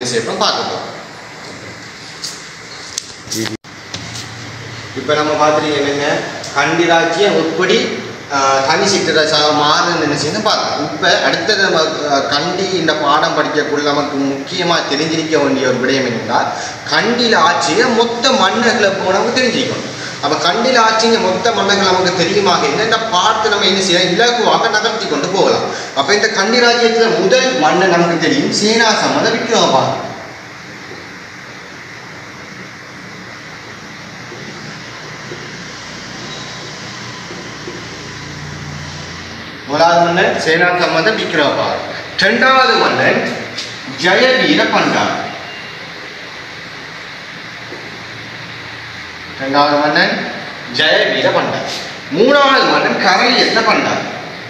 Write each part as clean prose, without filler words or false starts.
விஷயம் பார்க்கலாம். இப்போ நம்ம பார்த்துட்டீங்க கண்டி ராஜ்யம் எப்படி தனி சிற்றரசாக மாறுதுன்னு நினைச்சுன்னு பார்த்தோம். இப்போ அடுத்தது நம்ம கண்டி இந்த பாடம் படிக்கக்குள்ள நமக்கு முக்கியமாக தெரிஞ்சிருக்க வேண்டிய ஒரு விடயம் என்னென்றால் கண்டியில் ஆட்சியை மொத்த மன்னர்களை போனவங்க தெரிஞ்சிருக்கணும். அப்போ கண்டியில் ஆட்சிங்க மொத்த மன்னர்கள் நமக்கு தெரியுமாக இல்லை இந்த பார்த்து நம்ம என்ன செய்யலாம் இலகுவாக நகர்த்தி கொண்டு போகலாம். அப்போ இந்த கண்டி ராஜ்யத்தில் முதல் மன்னன் நமக்கு தெரியும் சேனாசம்மத விக்ரமபாகு. முதலாவது மன்னன் சேனாசம்மத விக்ரமபாகு. இரண்டாவது மன்னன் ஜெயவீர பண்டார. இரண்டாவது மன்னன் ஜெயவீர பண்டார. மூணாவது மன்னன் கரலியத்த பண்டார.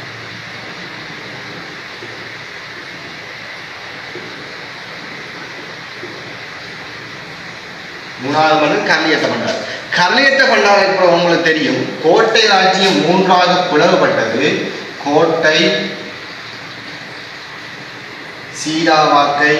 மூணாவது மன்னன் கரலியத்த பண்டார. கரலியத்த பண்டார இப்போ உங்களுக்கு தெரியும் கோட்டை ராஜ்யம் மூன்றாக பிளவுபட்டது. கோட்டை, சீராவாக்கை,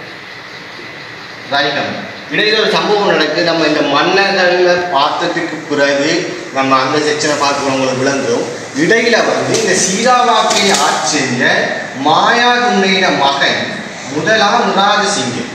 ரைகம். இடையில ஒரு சம்பவம் நடக்குது. நம்ம இந்த மன்னர்கள் பார்த்ததுக்கு பிறகு நம்ம அந்த செக்ஷனை பார்த்து உங்களுக்கு விளங்குறோம். இடையில இந்த சீராவாக்கை ஆட்சி செஞ்ச மாயாகுண்டையின மகன் முதலாம் ராஜசிங்கன்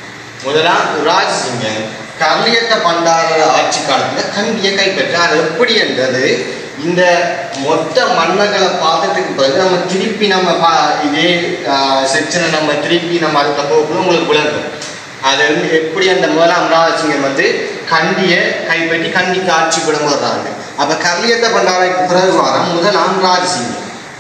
கரலியத்த பண்டார ஆட்சி காலத்தில் கண்டியை கைப்பற்றார். எப்படி என்றது இந்த மொத்த மன்னர்களை பார்த்ததுக்கு பிறகு நம்ம திருப்பி நம்ம இதே செக்ஷனை நம்ம திருப்பி நம்ம அதுக்கு போகணும் உங்களுக்கு விளங்கும். அது எப்படி அந்த முதலாம் ராஜசிங்கன் கண்டியை கைப்பற்றி கண்டிக்கு ஆட்சி படம் வர்றாங்க. அப்போ கரலியத்த பண்டாரைக்கு பிறகு வர முதலாம் ராஜசிங்கன்.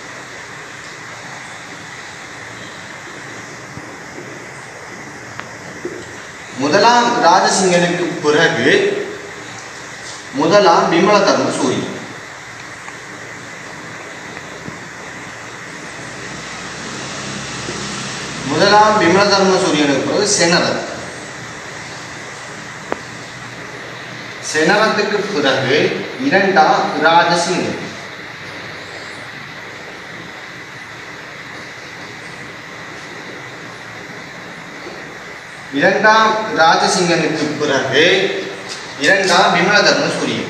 முதலாம் ராஜசிங்கனுக்கு பிறகு முதலாம் விமலதர்ம சூரியன். முதலாம் விமலதர்ம சூரியனுக்கு பிறகு செனரத். செனரத்துக்கு பிறகு இரண்டாம் ராஜசிங்கன். இரண்டாம் ராஜசிங்கனுக்கு பிறகு இரண்டாம் விமலதர்ம சூரியன்.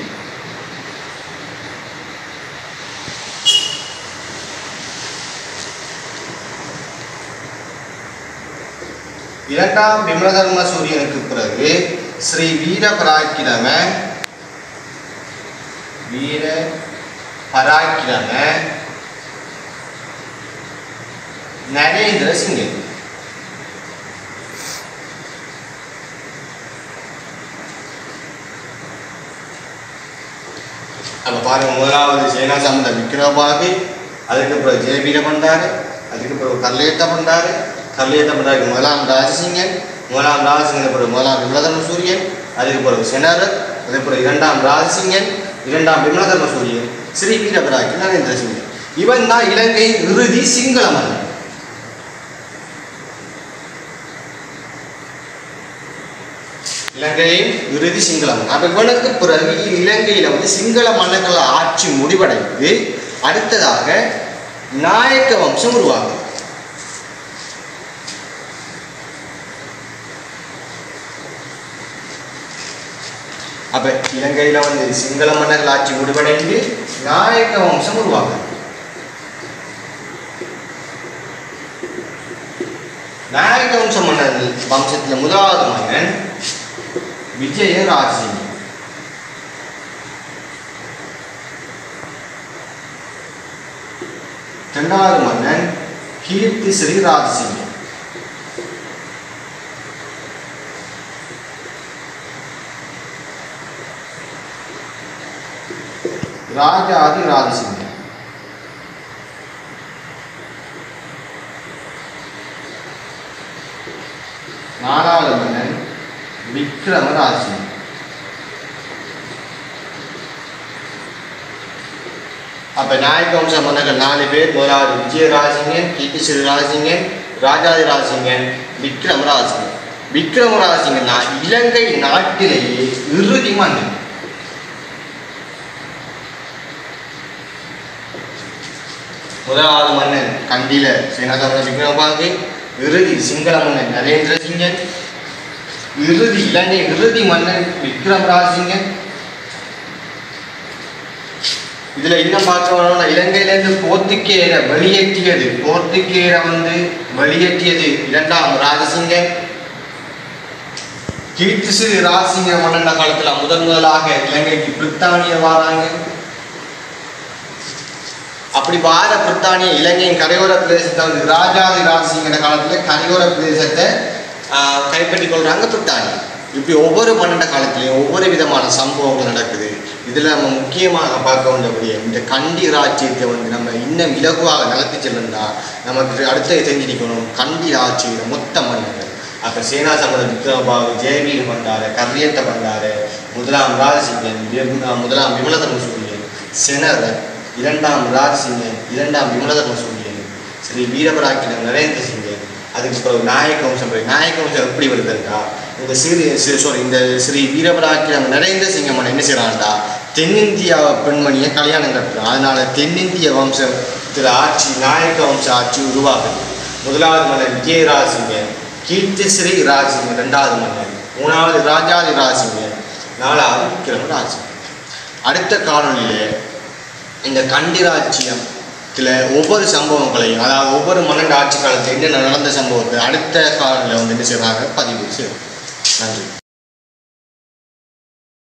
இரண்டாம் விமலதர்ம சூரியனுக்கு பிறகு ஸ்ரீ வீர பராக்கிரம நரேந்திர சிங்கன். அப்ப பாருங்க முதலாவது சேனாசம்மத விக்ரமபாகு, அதுக்கு பிறகு ஜெயவீர பண்டார, அதுக்கு பிறகு கரலியத்த பண்டார, கரலியத்த பண்டாருக்கு முதலாம் ராஜசிங்கன், முதலாம் ராஜசிங்கன் பிறகு முதலாம் விமலதர்ம சூரியன், அதுக்கு பிறகு செனரத், அதுக்கு பிறகு இரண்டாம் ராஜசிங்கன், இரண்டாம் விமலதர்ம சூரியன், ஸ்ரீ வீரபராக்கி நரேந்திர சிங்கன். இவன் தான் இலங்கையின் இறுதி சிங்கள மன்னன். இலங்கையின் இறுதி சிங்கள மன்னன். அப்ப இவனுக்கு பிறகு இலங்கையில சிங்கள மன்னர்கள் ஆட்சி முடிவடைந்து அடுத்ததாக நாயக்க வம்சம் உருவாகுது. அப்ப இலங்கையில சிங்கள மன்னர்கள் ஆட்சி முடிவடைந்து நாயக்க வம்சம் உருவாகுது. நாயக்க வம்சம் மன்னர்கள் வம்சத்துல முதலாவது மன்னன் விஜய ராஜசிங்கன். இரண்டாவது மன்னன் கீர்த்தி ஸ்ரீ ராஜசிங்கன். ராஜாதி ராஜசிங்கன். நாலாவது மன்னன் விக்ரம ராஜசிங்கன். அப்ப நாயக்க வம்ச மன்னர்கள் 4 பேர். முதலாவது விஜய ராஜசிங்கன், கீர்த்தி ஸ்ரீ ராஜசிங்கன், ராஜாதி ராஜசிங்கன், விக்ரம ராஜசிங்கன். விக்ரம ராஜசிங்கன் இலங்கை நாட்டிலேயே இறுதி மன்னன். முதலாவது மன்னன் கண்டில சேனாசம்மத விக்ரமபாகு, இறுதி சிங்கள மன்னன் நரேந்திரசிங்கன், இறுதி இலங்கை இறுதி மன்னன் விக்ரம் ராஜசிங்கன். இதுல இன்னும் பார்க்கணும்னா இலங்கையிலிருந்து போர்த்துகேயரை வெளியேற்றியது இரண்டாம் ராஜசிங்கன். கீர்த்திசிறி ராஜசிங்க மன்னன் காலத்துல முதலாக இலங்கைக்கு பிரித்தானிய வாராங்க. அப்படி வார பிரித்தானிய இலங்கையின் கரையோர பிரதேசத்தை வந்து ராஜாதி ராஜசிங்க காலத்துல கரையோர பிரதேசத்தை கைப்பற்றி கொள்றாங்க பிரித்தானியா. இப்படி ஒவ்வொரு பன்னெண்ட காலத்திலையும் ஒவ்வொரு விதமான சம்பவங்கள் நடக்குது. இதுல நம்ம முக்கியமாக பார்க்க வேண்டிய இந்த கண்டி ராஜ்யத்தை வந்து நம்ம இன்னும் இலகுவாக நடத்தி செல்லுந்தா நமக்கு அடுத்த தெரிஞ்சிருக்கணும். கண்டி ராஜ்யம் மொத்த மன்னர்கள் அப்ப சேனா சம்பந்த விக்ரமபாகு, ஜெயவீர பண்டார, கரியத்த பண்டார, முதலாம் ராஜசிங்கன், முதலாம் விமலதர்ம சூரியன், செனரர், இரண்டாம் ராஜசிங்கன், இரண்டாம் விமலதர்ம சூரியன், ஸ்ரீ வீரபராக்கியம் நரேந்திர சிங்கன், அதுக்கு பிறகு நாயக்க வம்சம். நாயக்க வம்சம் எப்படி வருதுன்றா இந்த இந்த ஸ்ரீ வீரபராக்கியம் நரேந்திர சிங்கம்மன் என்ன செய்யறான்டா தென்னிந்தியா பெண்மணியை கல்யாணம் கட்டுறான். அதனால தென்னிந்திய வம்சத்தில் ஆட்சி நாயக்க வம்ச ஆட்சி உருவாகுது. முதலாவது மன்னன் விஜயராஜசிங்கன், கீர்த்திசிறி ராஜசிங்கன் இரண்டாவது மன்னன், மூணாவது ராஜாதி ராஜசிங்கன், நாலாவது விக்ரம ராஜசிங்கன். அடுத்த காணொலியிலே இந்த கண்டி ராஜ்யத்தில் ஒவ்வொரு சம்பவங்களையும் அதாவது ஒவ்வொரு மன்னன் ஆட்சி காலத்தில் என்ன நடந்த சம்பவத்தை அடுத்த காலத்தில் வந்து என்ன செய்யறாங்க பதிவு செய்யணும். நன்றி.